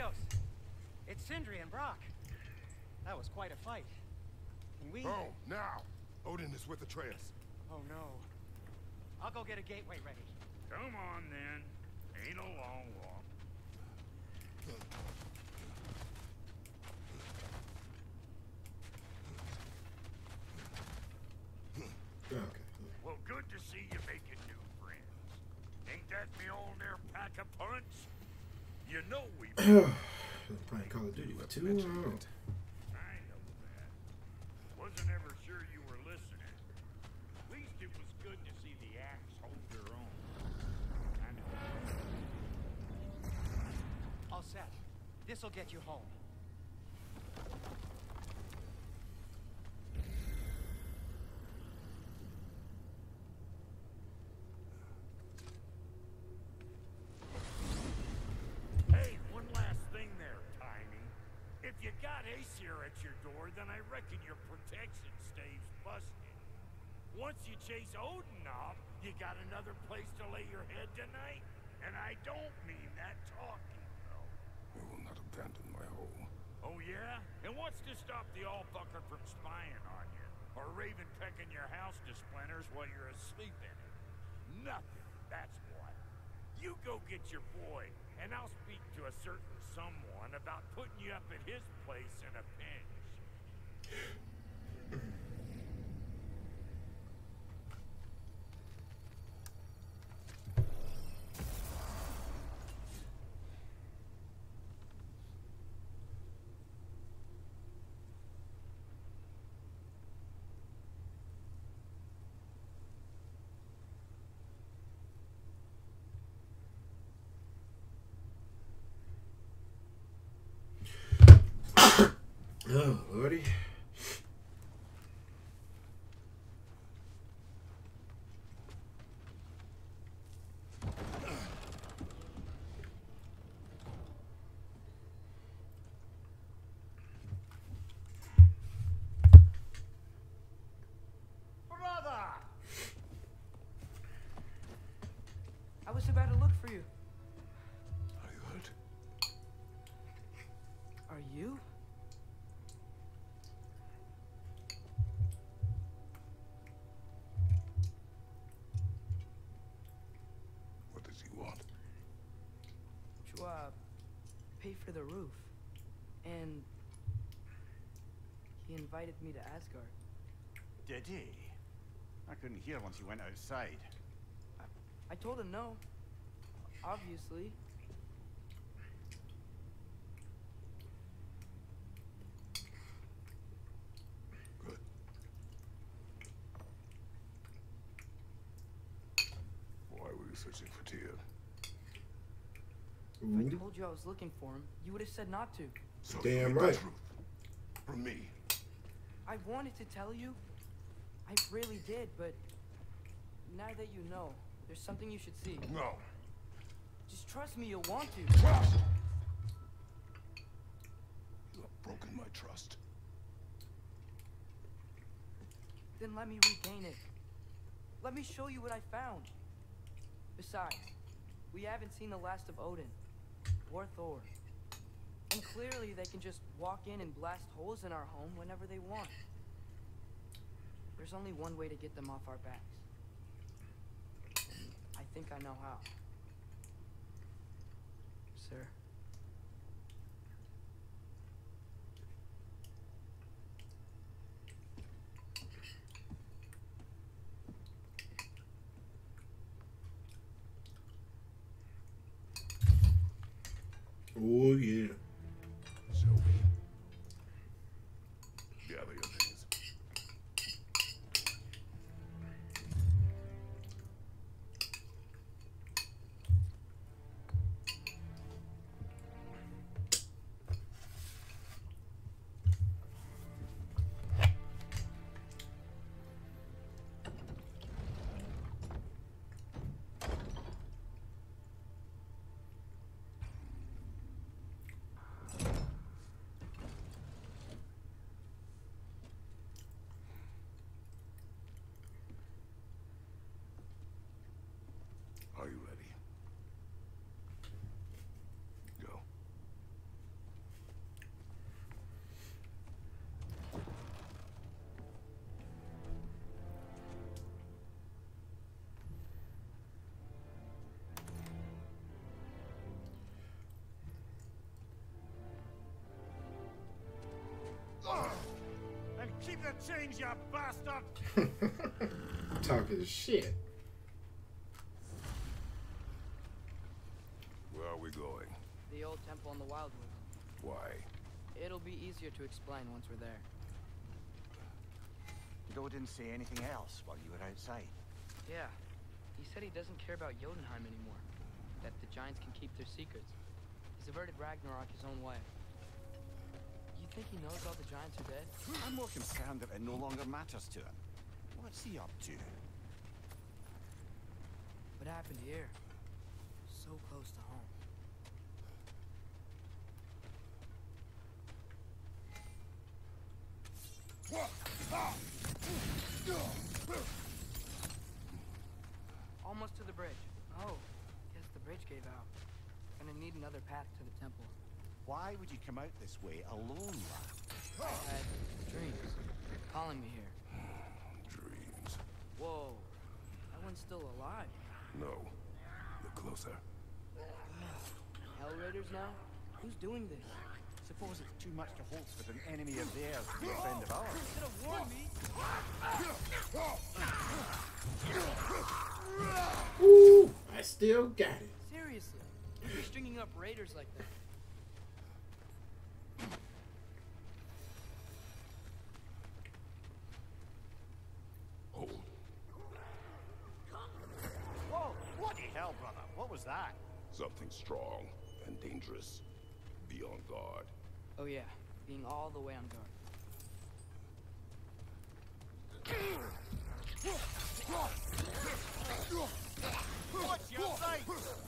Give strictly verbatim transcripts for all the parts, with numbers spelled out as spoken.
Kratos. It's Sindri and Brock. That was quite a fight. And we... Oh, now! Odin is with Atreus. Oh, no. I'll go get a gateway ready. Come on, then. Ain't a long walk. Okay. Well, good to see you making new friends. Ain't that me old there pack a punch? You know we... Playing Call of Duty for too Mention long. it. I know that. Wasn't ever sure you were listening. At least it was good to see the axe hold their own. I know. All set. This'll get you home. Hey, one last thing there, Tiny. If you got Aesir at your door, then I reckon your protection stave's busted. Once you chase Odin off, you got another place to lay your head tonight? And I don't mean that talking, though. We will not abandon my home. Oh, yeah? And what's to stop the all-fucker from spying on you? Or Raven pecking your house to splinters while you're asleep in it? Nothing, that's what. You go get your boy, and I'll speak to a certain someone about putting you up at his place in a pinch. Oh, Lordy. Brother! I was about to look for you. Are you hurt? Are you? What does he want? To, uh, pay for the roof. And he invited me to Asgard. Did he? I couldn't hear once you went outside. I, I told him no. Obviously. Good. Why were you searching for Tyr? If I told you I was looking for him, you would have said not to. So Damn you hid right. the truth from me. I wanted to tell you. I really did, but now that you know, there's something you should see. No. Just trust me, you'll want to. Trust! You have broken my trust. Then let me regain it. Let me show you what I found. Besides, we haven't seen the last of Odin or Thor. And clearly they can just walk in and blast holes in our home whenever they want. There's only one way to get them off our backs. And I think I know how. Sir. Oh, yeah. Sylvie. Gather your things. change, you bastard! Talking shit. Where are we going? The old temple in the Wildwoods. Why? It'll be easier to explain once we're there. Doe didn't say anything else while you were outside. Yeah. He said he doesn't care about Jotunheim anymore. That the giants can keep their secrets. He's averted Ragnarok his own way. You think he knows all the giants are dead? I'm more concerned that it no longer matters to him. What's he up to? What happened here? So close to home. Almost to the bridge. Oh, guess the bridge gave out. Gonna need another path to the temple. Why would you come out this way alone, lad? I had dreams calling me here. Dreams. Whoa, that one's still alive. No. Look closer. Hell Raiders now? Who's doing this? Suppose it's too much to hope that an enemy of theirs would be a friend of ours. You should have warned me. Ooh, I still got it. Seriously, you're stringing up raiders like that. Hold. Whoa! What the hell, brother? What was that? Something strong and dangerous. Be on guard. Oh yeah, being all the way on guard. Watch your sight!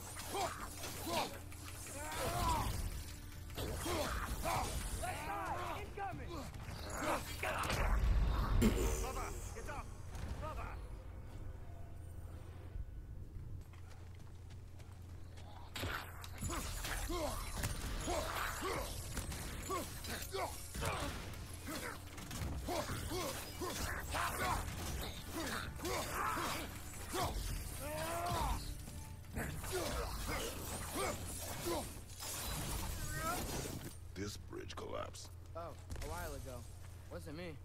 Incoming! Brother, get up! Brother! This bridge collapsed. Oh, a while ago. Wasn't me.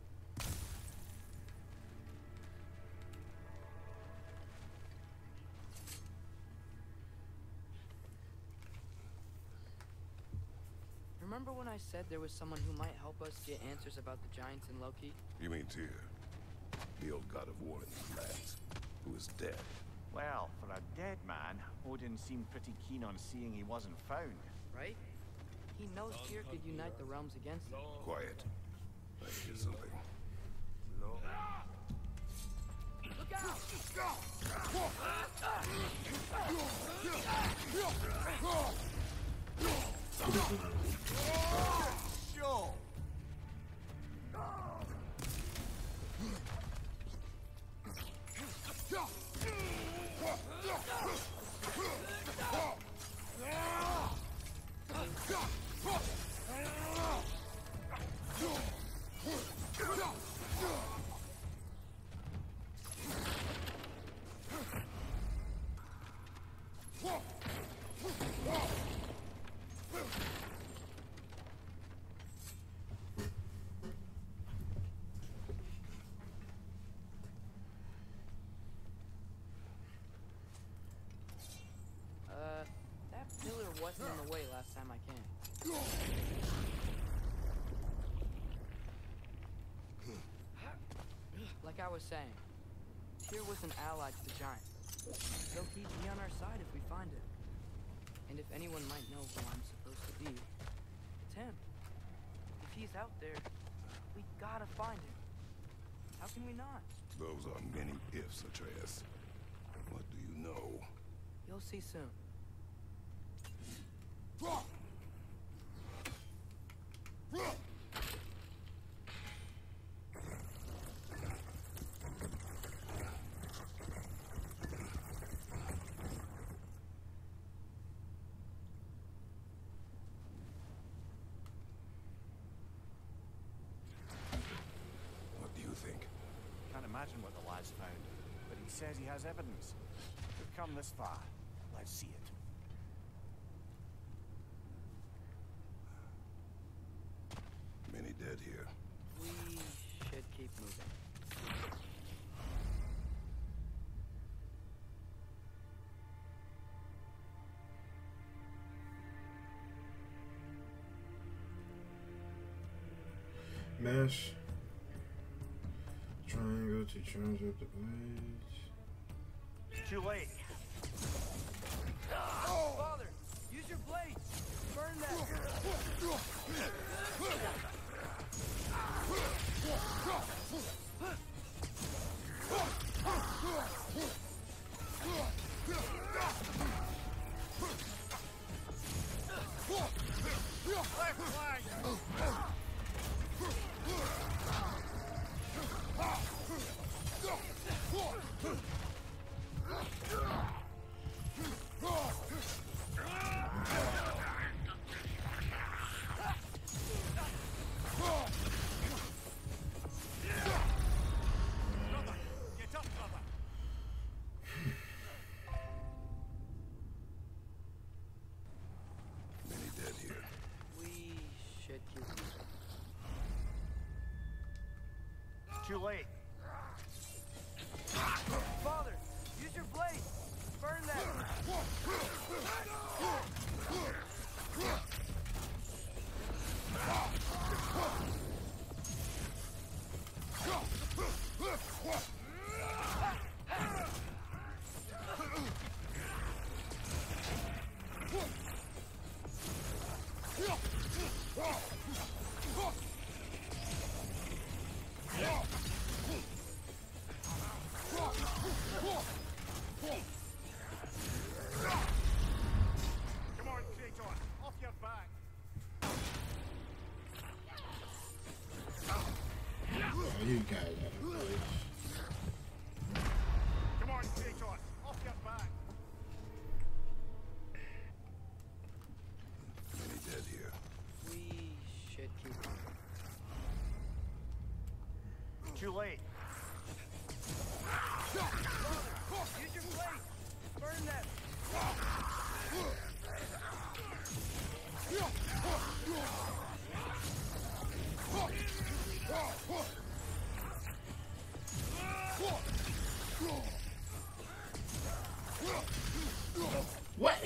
Remember when I said there was someone who might help us get answers about the giants in Loki? You mean Tyr? The old god of war in these lands, who is dead. Well, for a dead man, Odin seemed pretty keen on seeing he wasn't found. Right? He knows Tyr could unite the realms against him. Quiet. I hear something. Look out! Sure! Uh, that pillar wasn't in the way last time I came. Like I was saying, Tyr was an ally to the giants, so he'd be on our side if we find him. And if anyone might know who I'm supposed to be, it's him. If he's out there, we gotta find him. How can we not? Those are many ifs, Atreus. What do you know? You'll see soon. What do you think? Can't imagine what the lad's found, but he says he has evidence. We've come this far. Let's see it. Many dead here. We should Mash. Triangle to charge up the blades. It's too late. Father, use your blades. Burn that. Left flank. Brother, get up, brother. Many dead here. We should keep them. It's too late. Father, use your blades. Burn that. Come on, Kratos. Off your back. Oh, you guys have a blade. Come on, Kratos. Off your back. Many dead here. We should keep them. Too late. Use your blades. Burn that. What?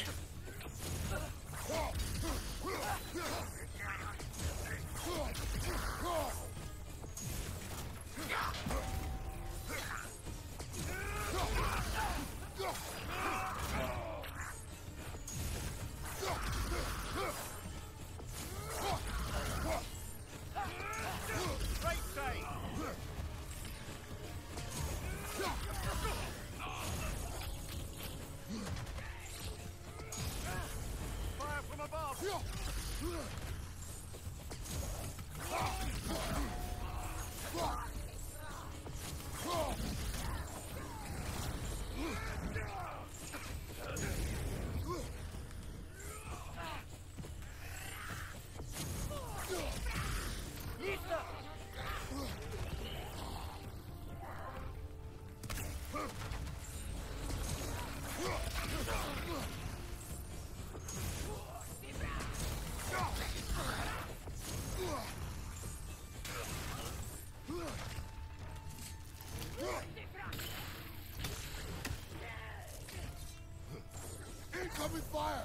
Right side. Fire from above. Incoming fire!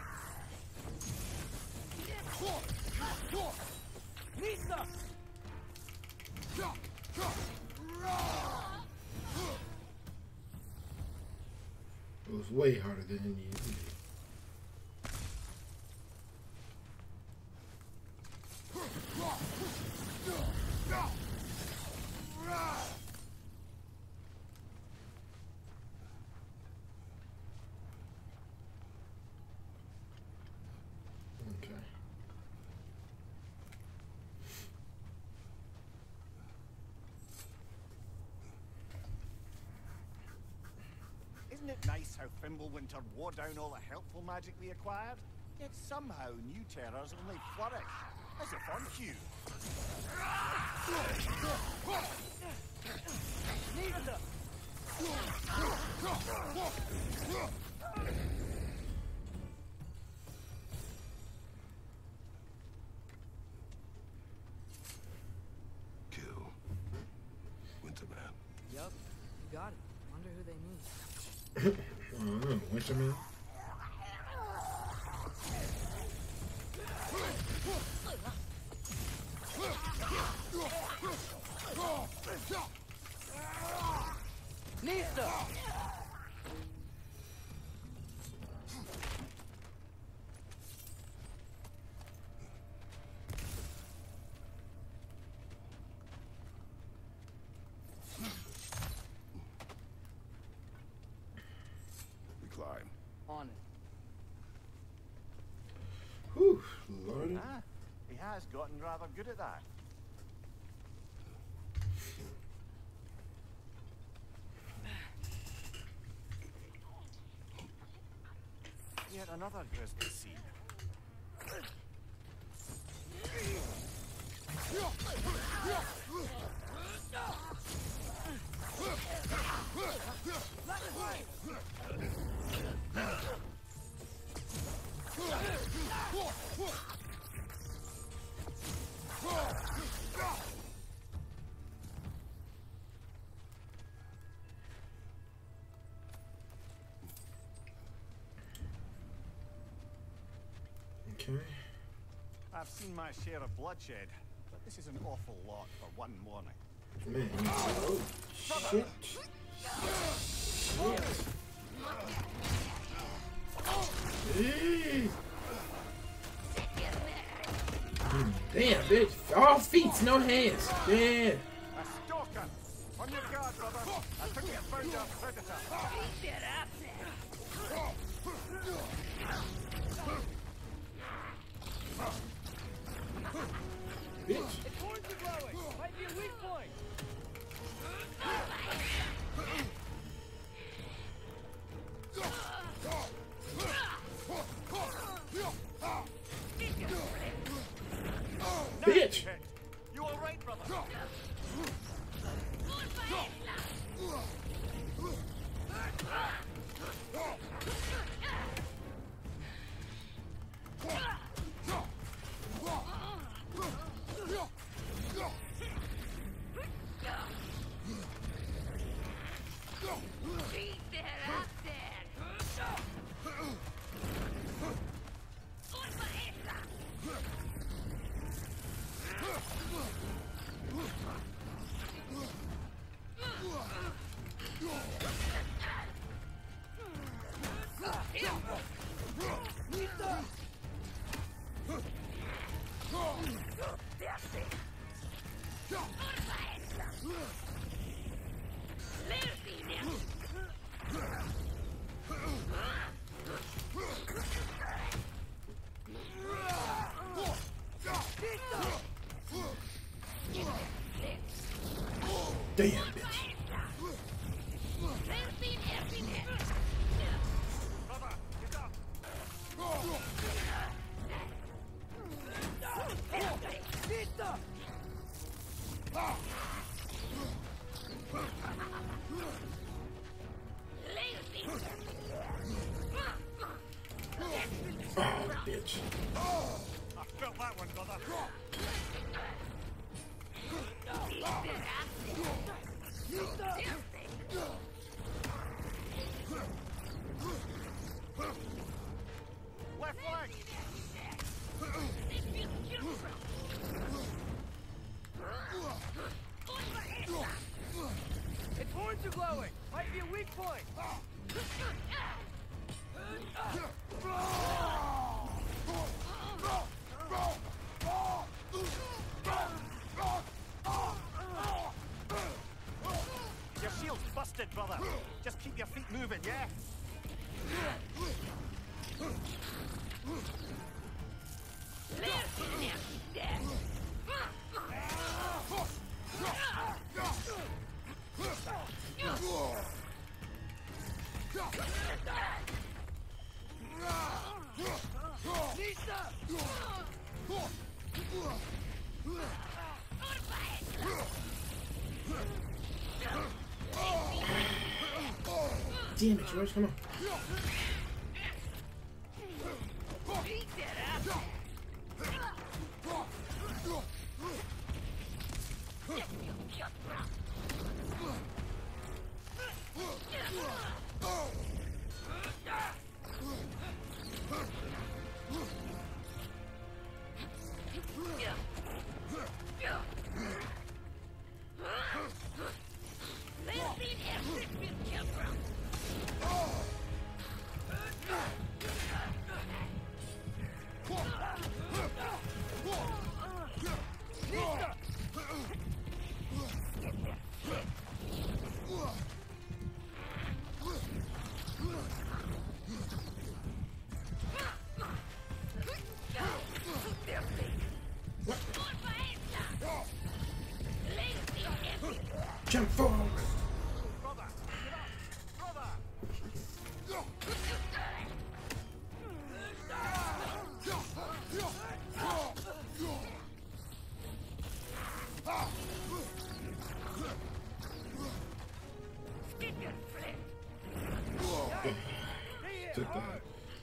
Lisa! It was way harder than it needed to be. Okay. Isn't it nice how Fimbulwinter wore down all the helpful magic we acquired? Yet somehow new terrors only flourish. As if on cue. Lisa! Kill. Winterman. Yup, you got it. Wonder who they mean. I don't know. Winterman? has gotten rather good at that. Yet another grisly scene. Okay. I've seen my share of bloodshed, but this is an awful lot for one morning. Man, oh shit. Shit. Mm, damn, bitch. All feet, no hands. Yeah. A stalker! On your guard, brother! I think you found a predator! Bitch. Its horns are glowing. Might be a weak point. Bitch. You all right, brother? Damn, bitch. Oh, bitch. I felt that one, brother. Left leg! Its horns are glowing. Might be a weak point. Your shield's busted, brother. Just keep your feet moving, yeah? Damn it, George, come on. Jump forward. Brother, get up! Brother! Took that.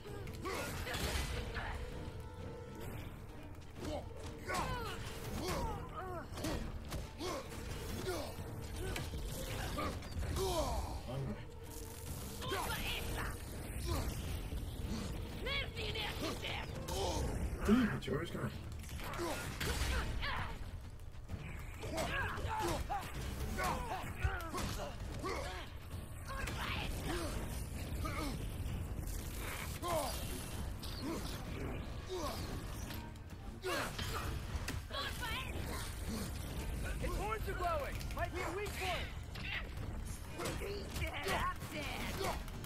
Damn it, George, come on. His horns are glowing! Might be a weak point! He's dead, I'm dead!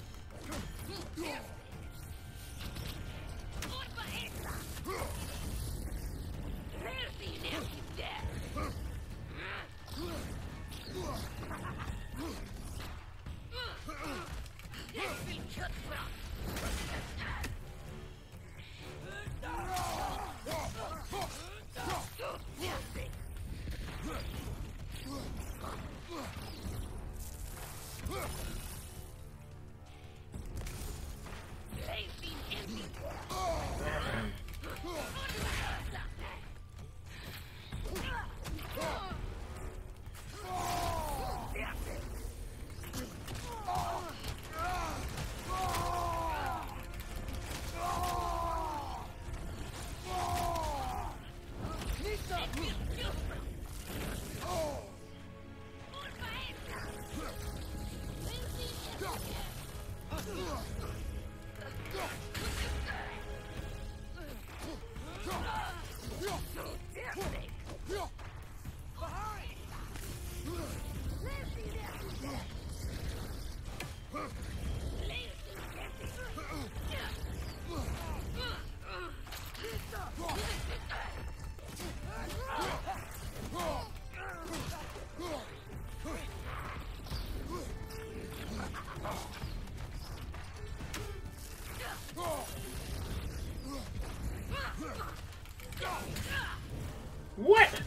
What?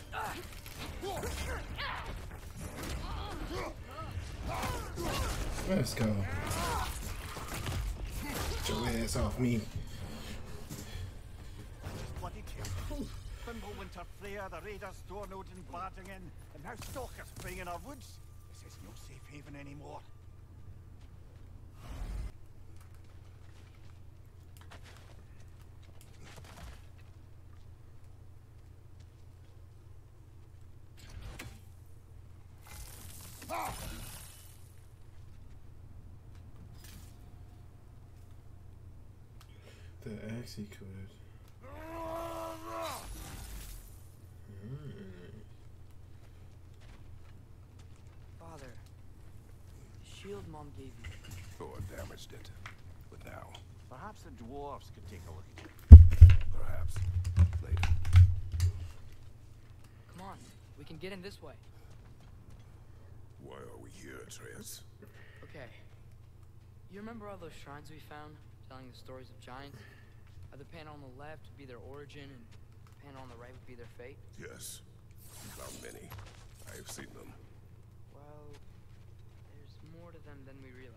Let's go. Get your ass off me. Bloody terrible. Fimbulwinter Freya, the raiders, Stornod and barging in, and now stalkers spraying in our woods. This is no safe haven anymore. The axe he could. Mm. Father, the shield Mom gave you. Thor damaged it. But now, Perhaps the dwarves could take a look at it. perhaps, later. Come on, we can get in this way. Why are we here, Atreus? Okay. You remember all those shrines we found, telling the stories of giants? How the panel on the left would be their origin, and the panel on the right would be their fate? Yes. Not many. I have seen them. Well, there's more to them than we realize.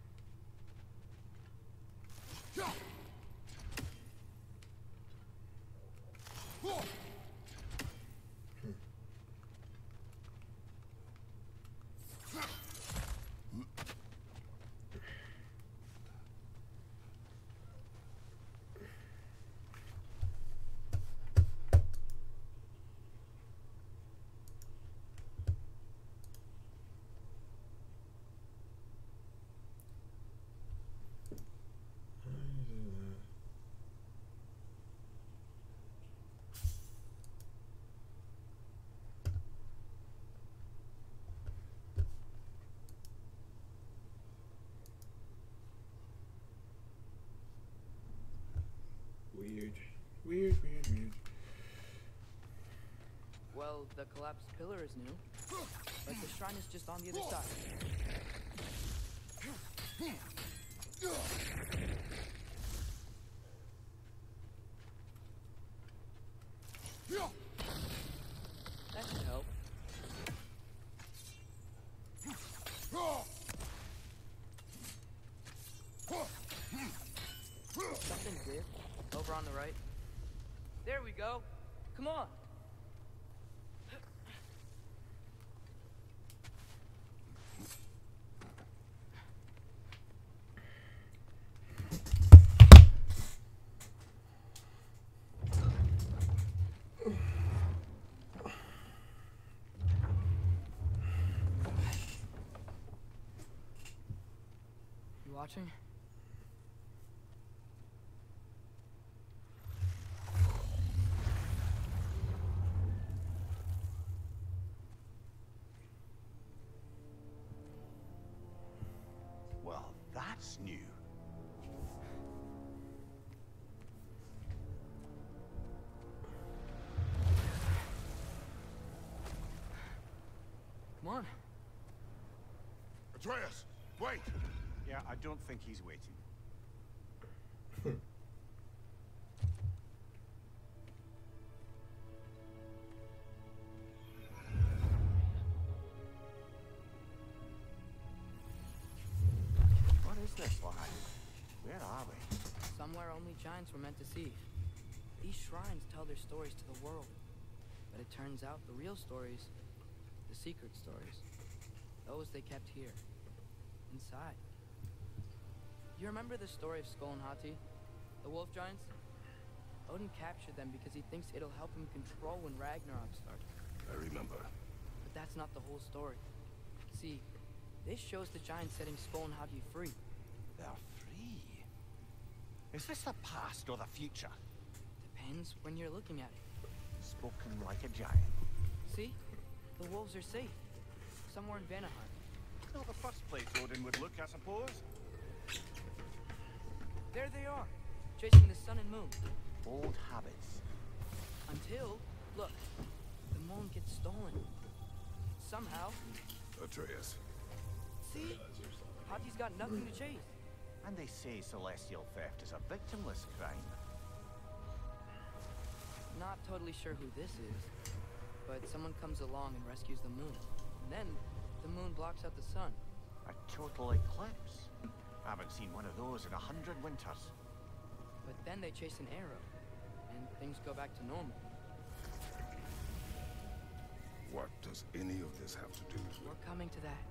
Weird. Weird, weird, weird. Well, the collapsed pillar is new. but the shrine is just on the other side. That should help. Something weird. Over on the right. There we go. Come on. You watching? Well, that's new. Come on. Atreus, wait! Yeah, I don't think he's waiting. What is this, lad? Where are we? Somewhere only giants were meant to see. These shrines tell their stories to the world. But it turns out the real stories, the secret stories, those they kept here, inside. You remember the story of Skull and Hati, the wolf giants? Odin captured them because he thinks it'll help him control when Ragnarok starts. I remember. But that's not the whole story. See, this shows the giants setting Skull and Hati free. They're free. Is this the past or the future? Depends when you're looking at it. Spoken like a giant. See? The wolves are safe. Somewhere in Vanaheim. Not the first place Odin would look, I suppose. There they are, chasing the sun and moon. Old habits. Until, look, the moon gets stolen. Somehow. Atreus. See? Hati's got nothing to chase. And they say celestial theft is a victimless crime. Not totally sure who this is, but someone comes along and rescues the moon. And then, the moon blocks out the sun. A total eclipse. Haven't seen one of those in a hundred winters. But then they chase an arrow, and things go back to normal. What does any of this have to do with... We're coming to that.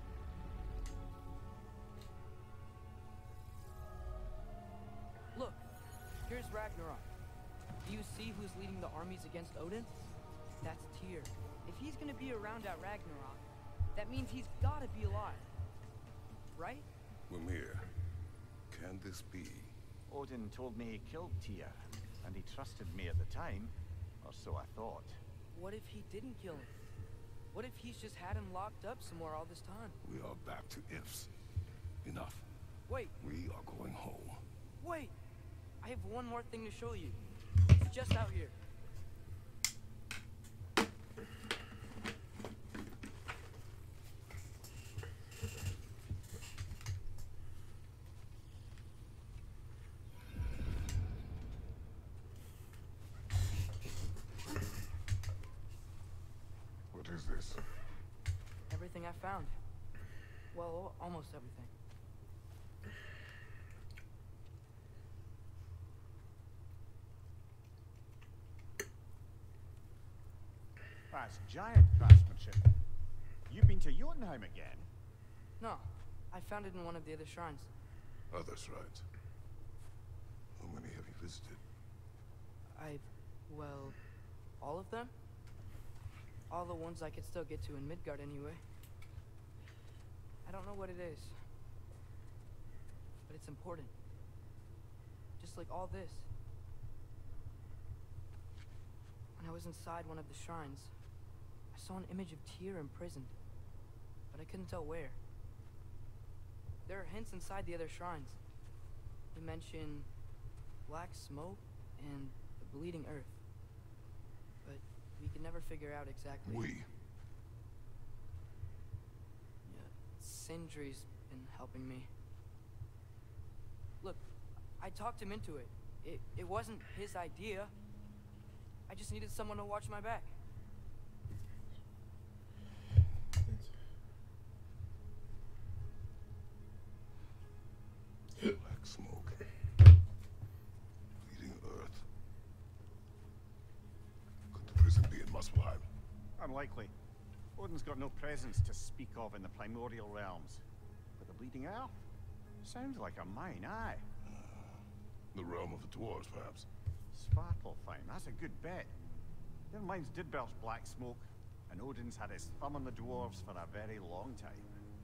Look, here's Ragnarok. Do you see who's leading the armies against Odin? That's Tyr. If he's gonna be around at Ragnarok, that means he's gotta be alive. Right? Mimir, can this be? Odin told me he killed Tyr, and he trusted me at the time, or so I thought. What if he didn't kill him? What if he's just had him locked up somewhere all this time? We are back to ifs. Enough. Wait, We are going home. wait! I have one more thing to show you. It's just out here. What is this? Everything I found. Well, al- almost everything. That's giant craftsmanship. You've been to Jotunheim again? No, I found it in one of the other shrines. Other shrines. How many have you visited? I, well, all of them? All the ones I could still get to in Midgard anyway. I don't know what it is, but it's important. Just like all this. When I was inside one of the shrines, I saw an image of Tyr imprisoned, but I couldn't tell where. There are hints inside the other shrines. They mention black smoke and the bleeding earth, but we can never figure out exactly. We. Sindri's been helping me. Look, I talked him into it. It, it wasn't his idea. I just needed someone to watch my back. Black smoke. Bleeding earth. Could the prison be in Muspelheim? Unlikely. Odin's got no presence to speak of in the primordial realms. But the Bleeding Earth? Sounds like a mine, aye. The realm of the dwarves, perhaps. Svartalfheim, that's a good bet. Their mines did belch black smoke, and Odin's had his thumb on the dwarves for a very long time.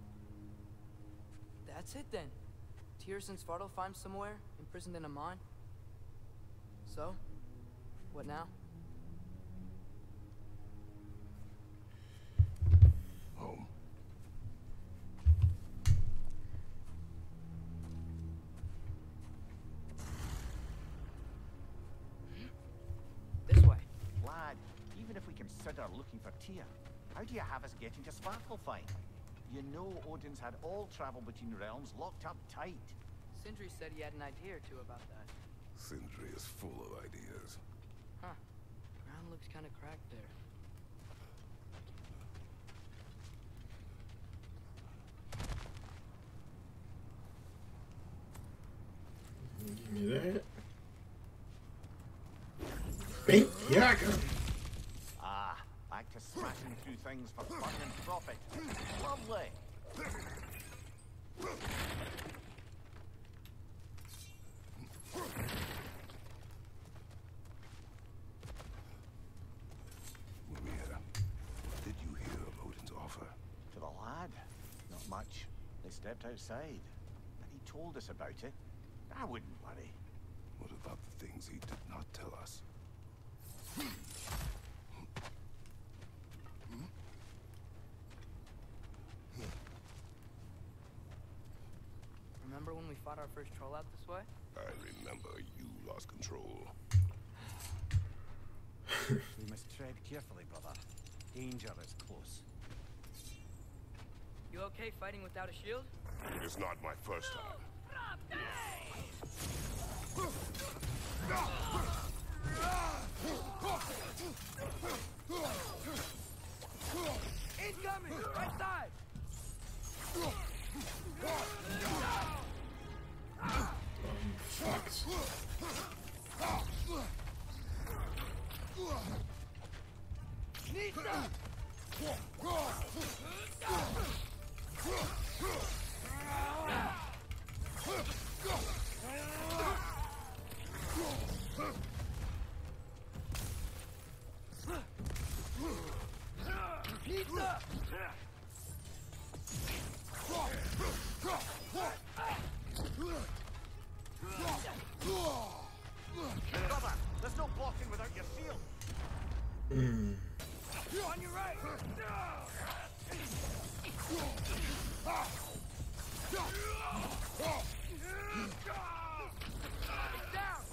That's it then. Tyr's in Svartalfheim somewhere, imprisoned in a mine. So, what now? Home. This way. Lad, even if we consider looking for Tyr, how do you have us getting to Svartalfheim? You know Odin's had all travel between realms locked up tight. Sindri said he had an idea or two about that. Sindri is full of ideas. Huh. Ground looks kind of cracked there. Give me that. Bink, here I come. Ah, back to smashing through things for fun and profit. Lovely. Mimir, did you hear of Odin's offer? To the lad? Not much. They stepped outside. And he told us about it. I wouldn't worry. What about the things he did not tell us? Remember when we fought our first troll out this way? I remember you lost control. We must tread carefully, brother. Danger is close. You okay fighting without a shield? It is not my first time. Incoming! Right side! Fucks. Nisa! Nisa! Brother, there's no blocking without your shield. Mm. On your right! Down!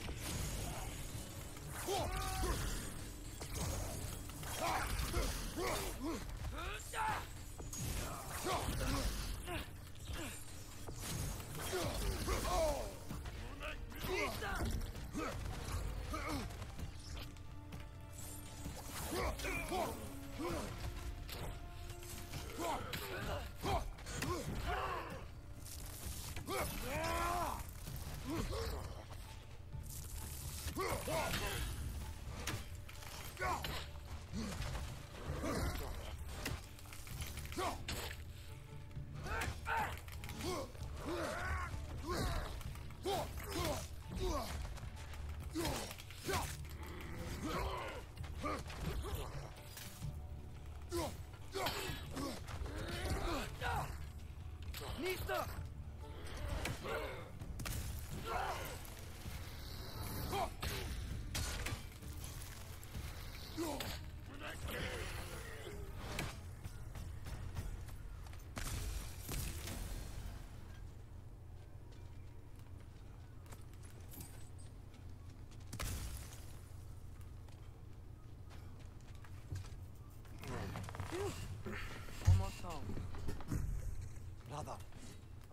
Nisa!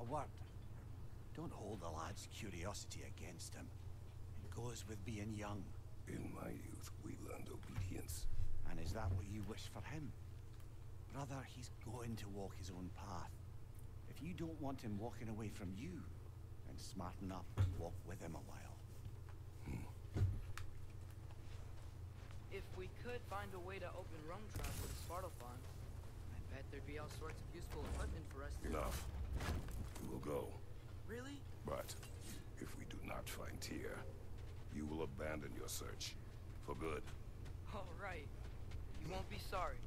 A word. Don't hold the lad's curiosity against him. It goes with being young. In my youth, we learned obedience. And is that what you wish for him? Brother, he's going to walk his own path. If you don't want him walking away from you, then smarten up and walk with him a while. If we could find a way to open roam travel to Svartalfheim, I bet there'd be all sorts of useful equipment for us to... Enough. We will go. Really? But if we do not find T Y R, you will abandon your search. For good. All right. You won't be sorry.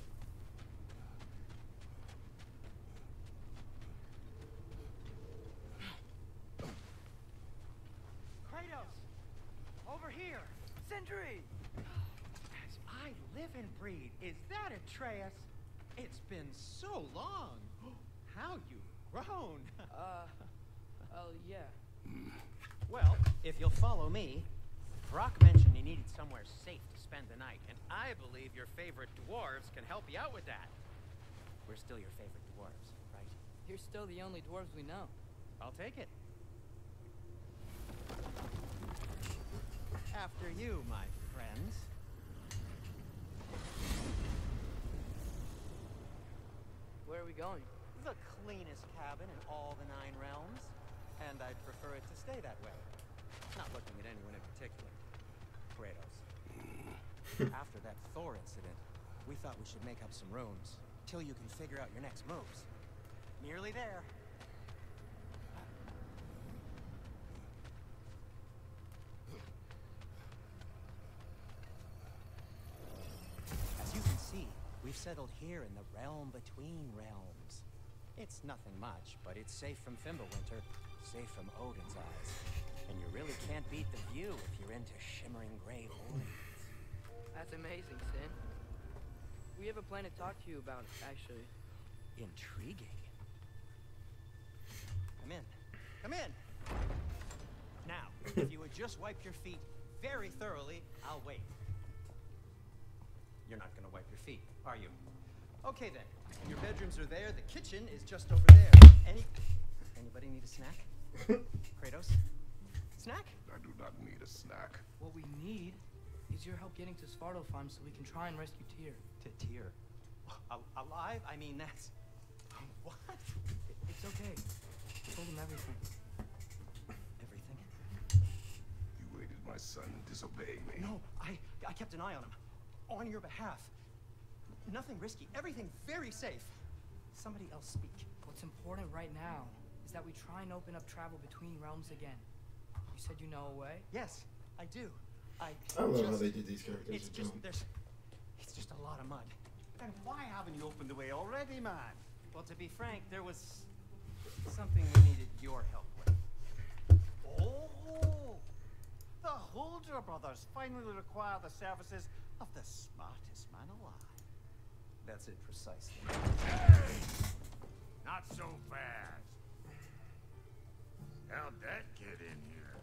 Kratos! Over here! Sentry! As I live and breathe, is that Atreus? It's been so long. How you've grown. Uh, oh yeah. Well, if you'll follow me, Brock mentioned you needed somewhere safe to spend the night, and I believe your favorite dwarves can help you out with that. We're still your favorite dwarves, right? You're still the only dwarves we know. I'll take it. After you, my friends. Where are we going? The cleanest cabin in all the Nine Realms, and I'd prefer it to stay that way. Not looking at anyone in particular. Kratos. After that Thor incident, we thought we should make up some rooms, till you can figure out your next moves. Nearly there. As you can see, we've settled here in the realm between realms. It's nothing much, but it's safe from Fimbulwinter, safe from Odin's eyes. And you really can't beat the view if you're into shimmering gray voids. That's amazing, Sin. We have a plan to talk to you about, actually. Intriguing. Come in. Come in! Now, if you would just wipe your feet very thoroughly, I'll wait. You're not gonna wipe your feet, are you? Okay then. Your bedrooms are there, the kitchen is just over there. Any... Anybody need a snack? Kratos? Snack? I do not need a snack. What we need is your help getting to Svartalfheim so we can try and rescue Tyr. To Tyr? Al alive? I mean, that's... What? It, it's okay. I told him everything. Everything? You aided my son and disobeyed me. No, I, I kept an eye on him. On your behalf. Nothing risky. Everything very safe. Somebody else speak. What's important right now is that we try and open up travel between realms again. You said you know a way? Yes, I do. I I love just, how they did these characters. It's just, there's... It's just a lot of mud. Then why haven't you opened the way already, man? Well, to be frank, there was something we needed your help with. Oh! The Holder brothers finally require the services of the smartest man alive. That's it, precisely. Hey! Not so fast. How'd that get in here?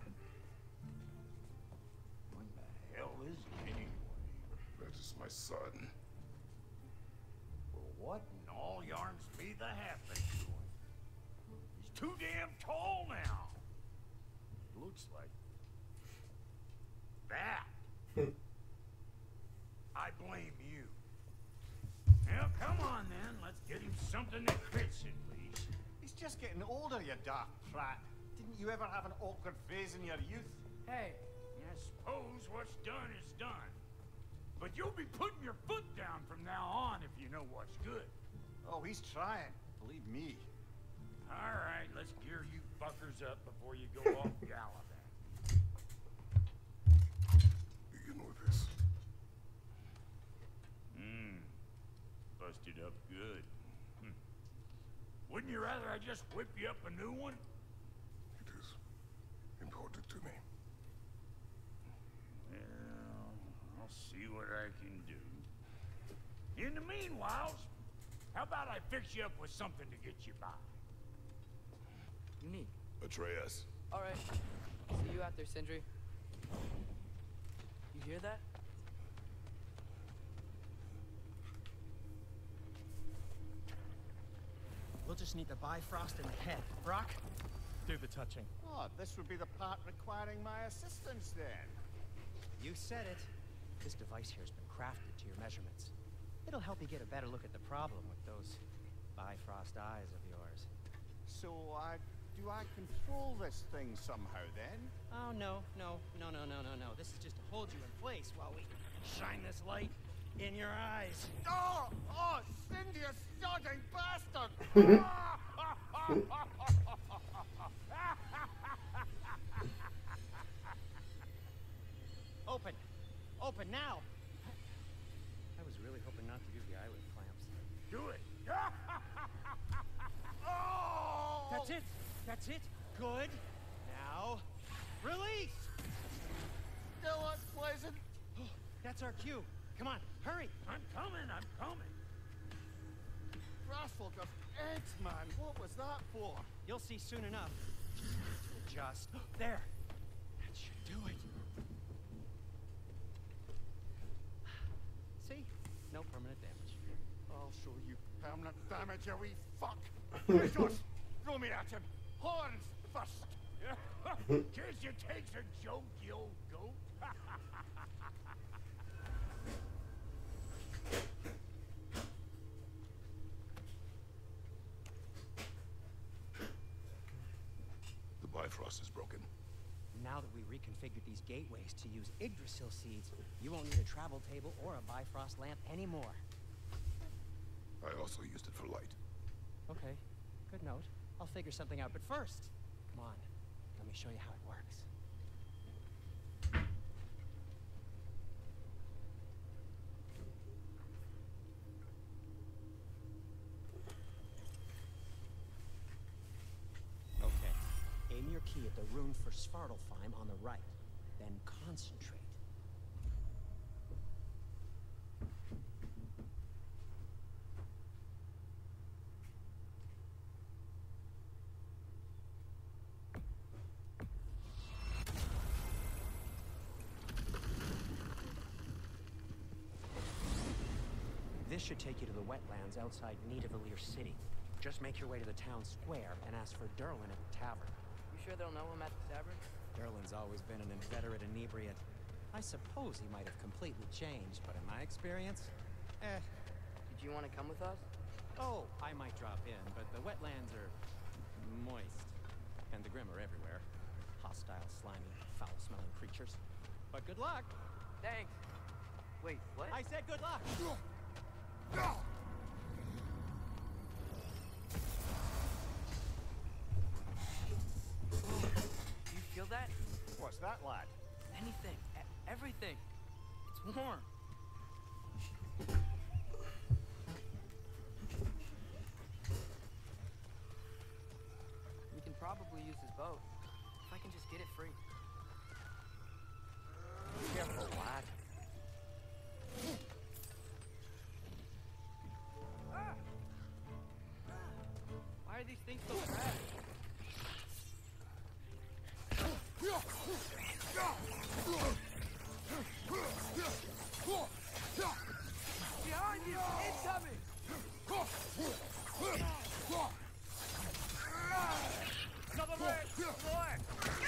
What the hell is he anyway? That is my son. Well, what in all yarns be the halfway to him? He's too damn tall now. Looks like that. I blame you. Now, come on then. Let's get him something that fits at least. He's just getting older, you dark prat. Didn't you ever have an awkward phase in your youth? Hey, I suppose what's done is done. But you'll be putting your foot down from now on if you know what's good. Oh, he's trying. Believe me. All right, let's gear you fuckers up before you go off gallivant. Begin with this. Hmm. Busted up good. Hm. Wouldn't you rather I just whip you up a new one? It is important to me. Well, I'll see what I can do. In the meanwhile, how about I fix you up with something to get you by? you need. Atreus. All right. See you out there, Sindri. You hear that? Looks just need the Bifrost in the head. Brock, do the touching. Oh, this would be the part requiring my assistance then. You said it. This device here has been crafted to your measurements. It'll help you get a better look at the problem with those Bifrost eyes of yours. So, I... do I control this thing somehow then? Oh, no, no, no, no, no, no, no. This is just to hold you in place while we shine this light in your eyes. Oh! Oh! Cindy, you sodding bastard! Open! Open now! I was really hoping not to use the eyelid clamps. Do it. Oh! That's it! That's it! Good! Now, release! Still unpleasant. That's our cue. Come on, hurry! I'm coming, I'm coming. Grassful of eggs, man. What was that for? You'll see soon enough. Just there. That should do it. See? No permanent damage. I'll show you permanent damage, you wee fuck. Jesus! Throw me at him. Horns first. Guess you takes a joke, you old goat. The Bifrost is broken. Now that we reconfigured these gateways to use Yggdrasil seeds, you won't need a travel table or a Bifrost lamp anymore. I also used it for light. Okay, good note. I'll figure something out, but first, come on, let me show you how it works. Okay, aim your key at the rune for Svartalfheim on the right, then concentrate. This should take you to the wetlands outside Nidavellir City. Just make your way to the town square and ask for Derlin at the tavern. You sure they'll know him at the tavern? Derlin's always been an inveterate inebriate. I suppose he might have completely changed, but in my experience, eh. Did you want to come with us? Oh, I might drop in, but the wetlands are moist. And the Grim are everywhere. Hostile, slimy, foul-smelling creatures. But good luck! Thanks. Wait, what? I said good luck! You feel that? What's that, lad? Anything. E- everything. It's warm. We can probably use his boat. If I can just get it free. Careful, lad. Why are these things so fast? Behind you! Incoming! Another leg! Leg!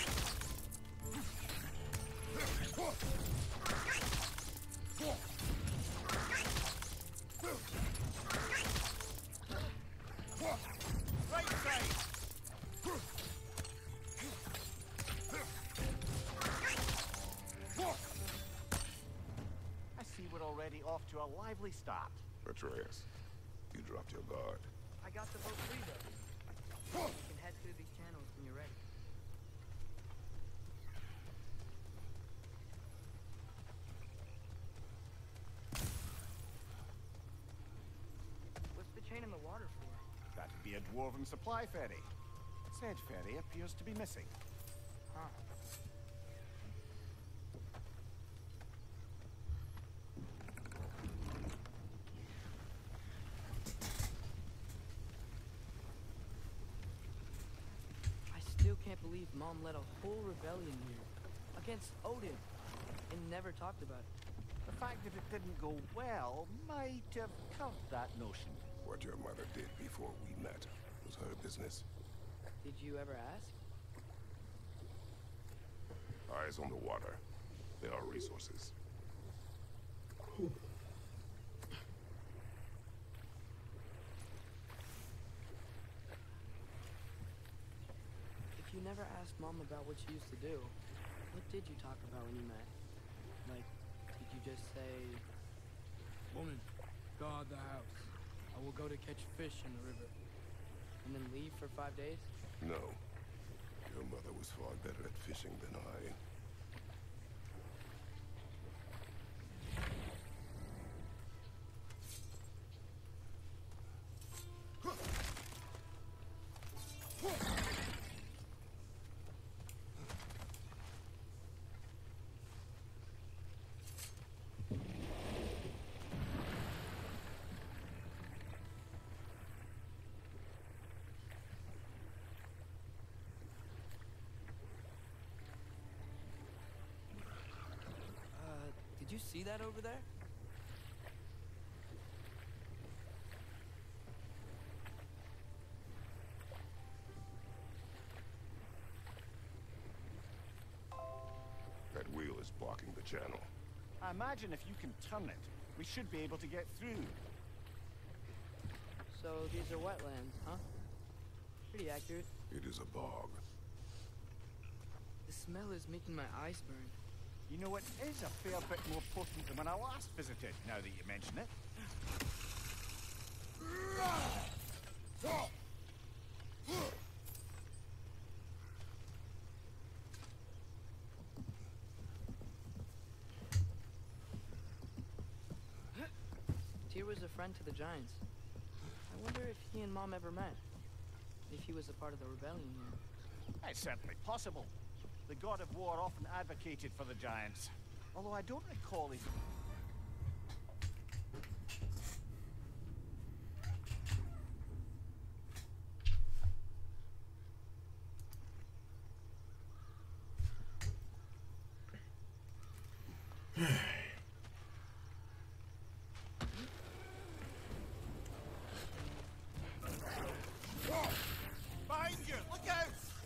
Right side! I see we're already off to a lively start. Atreus, you dropped your guard. I got the boat free though. You can head through these channels when you're ready. What's the chain in the water for? That'd be a dwarven supply ferry. Said ferry appears to be missing. Huh. I still can't believe Mom led a whole rebellion here against Odin and never talked about it. The fact that it didn't go well might have curbed that notion. What your mother did before we met was her business. Did you ever ask? Eyes on the water. There are resources. If you never asked Mom about what she used to do, what did you talk about when you met? Like, did you just say, "Woman, guard the house. I will go to catch fish in the river," and then leave for five days? No. Your mother was far better at fishing than I. Did you see that over there? That wheel is blocking the channel. I imagine if you can turn it, we should be able to get through. So these are wetlands, huh? Pretty accurate. It is a bog. The smell is making my eyes burn. You know, it is a fair bit more potent than when I last visited, now that you mention it. T Y R was a friend to the Giants. I wonder if he and Mom ever met. If he was a part of the rebellion here. It's certainly possible. The god of war often advocated for the Giants. Although I don't recall if... Behind you! Look out!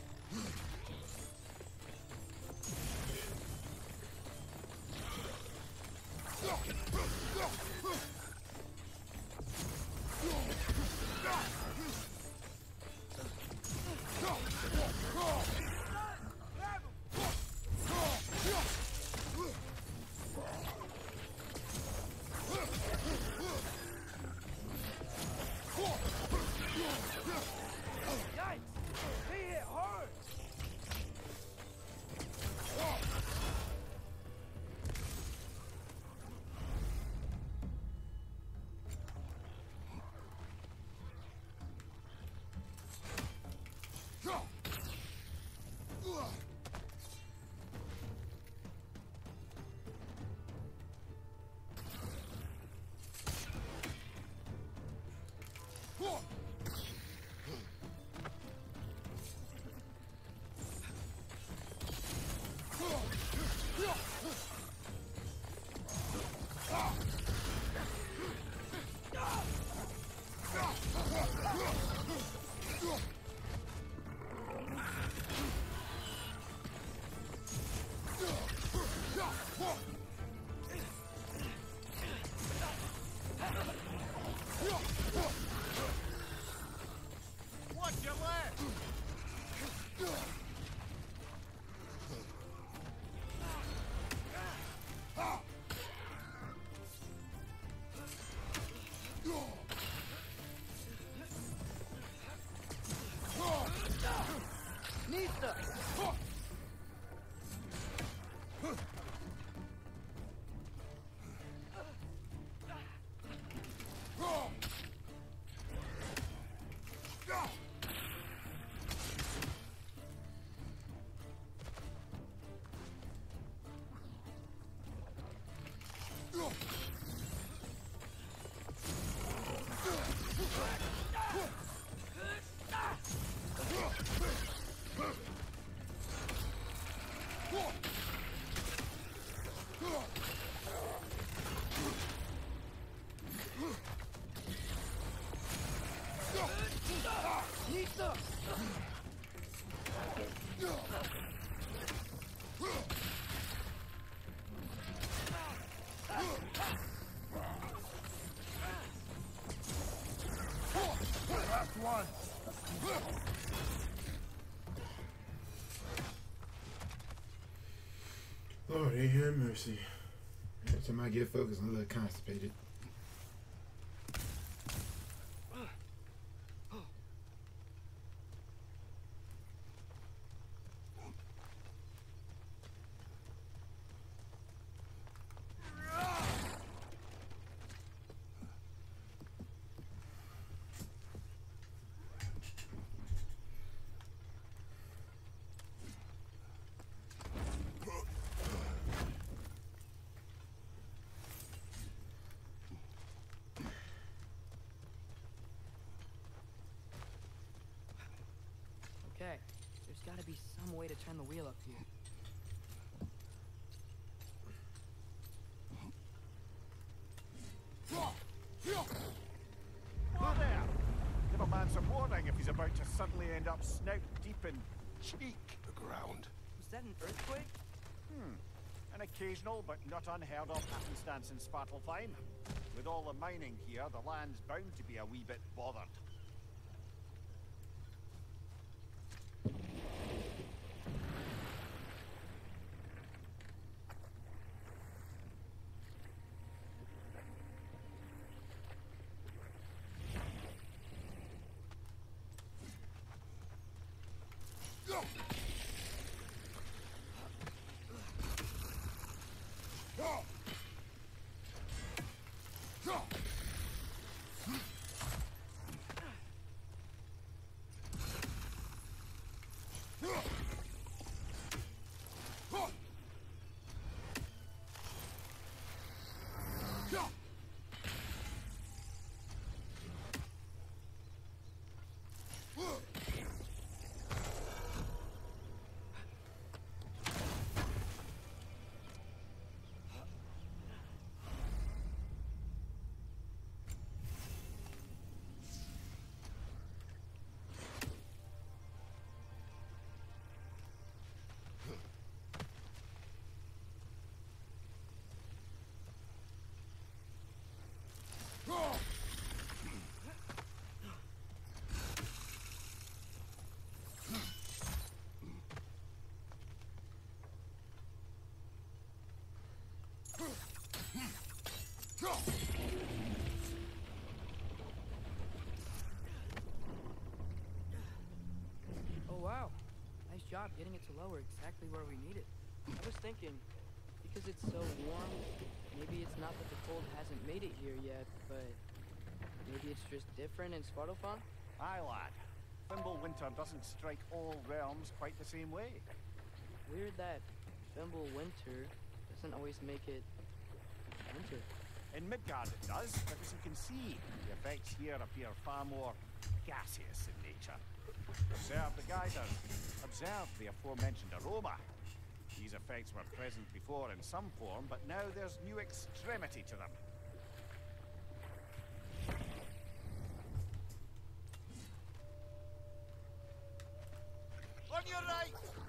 Yikes! They hit hard! on! Lord, ain't have mercy. Every time I get focused, I'm a little constipated. Okay, there's gotta be some way to turn the wheel up here. Whoa there! Give a man some warning if he's about to suddenly end up snout deep in cheek. The ground. Was that an earthquake? Hmm. An occasional but not unheard of happenstance in Svartalfheim. With all the mining here, the land's bound to be a wee bit bothered. Oh wow, nice job getting it to lower exactly where we need it. I was thinking, because it's so warm, maybe it's not that the cold hasn't made it here yet, but maybe it's just different in Svartalfheim? Aye, lad. Thimble winter doesn't strike all realms quite the same way. Weird that Thimble winter doesn't always make it winter. In Midgard it does, but as you can see, the effects here appear far more gaseous in nature. Observe the geysers. Observe the aforementioned aroma. These effects were present before in some form, but now there's new extremity to them. On your right!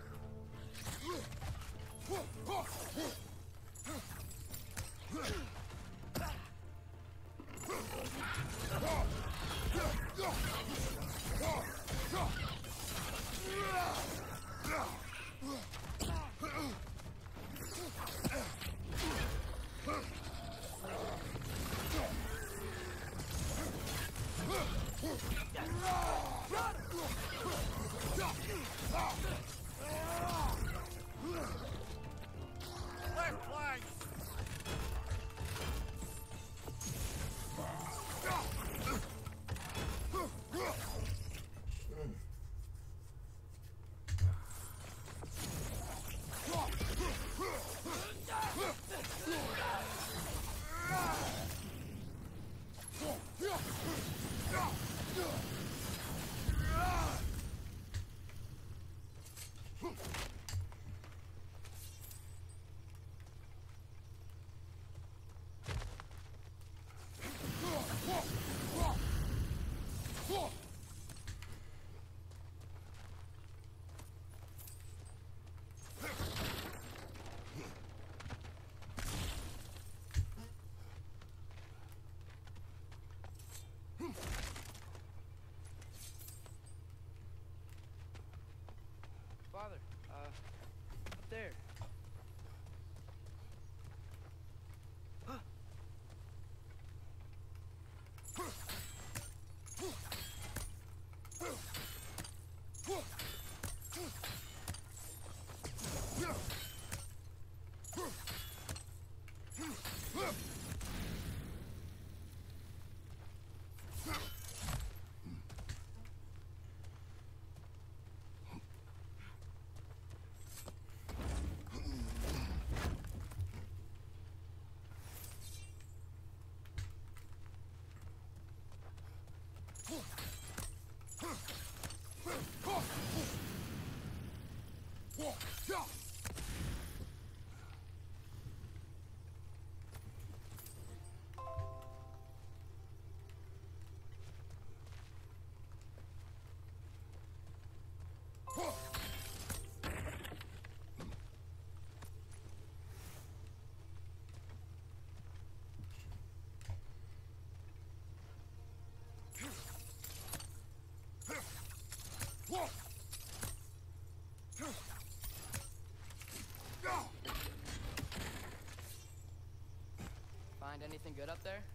Left flank! Find anything good up there?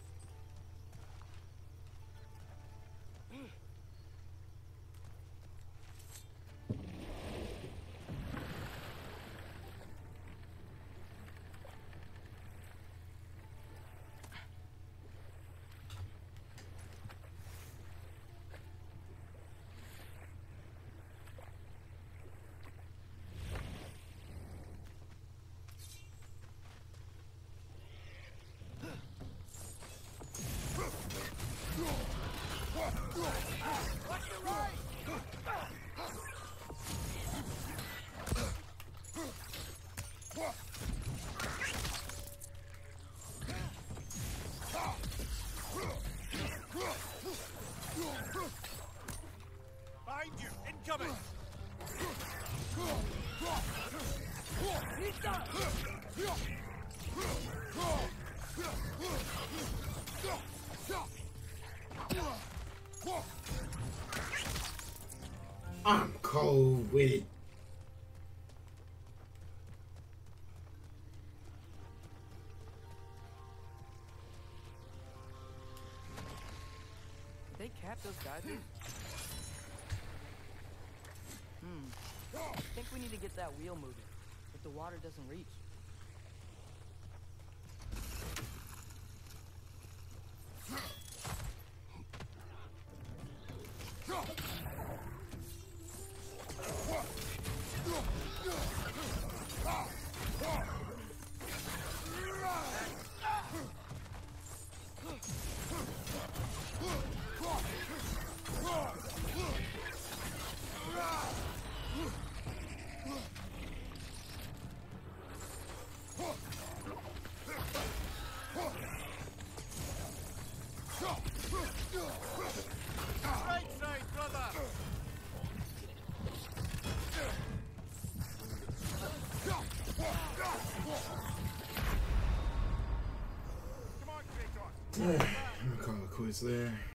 Behind you! Incoming! I'm cold with it. Did they cap those geysers? Hmm. I think we need to get that wheel moving, but the water doesn't reach. Right side, brother! Come on, Kratos! I'm gonna call it quits there.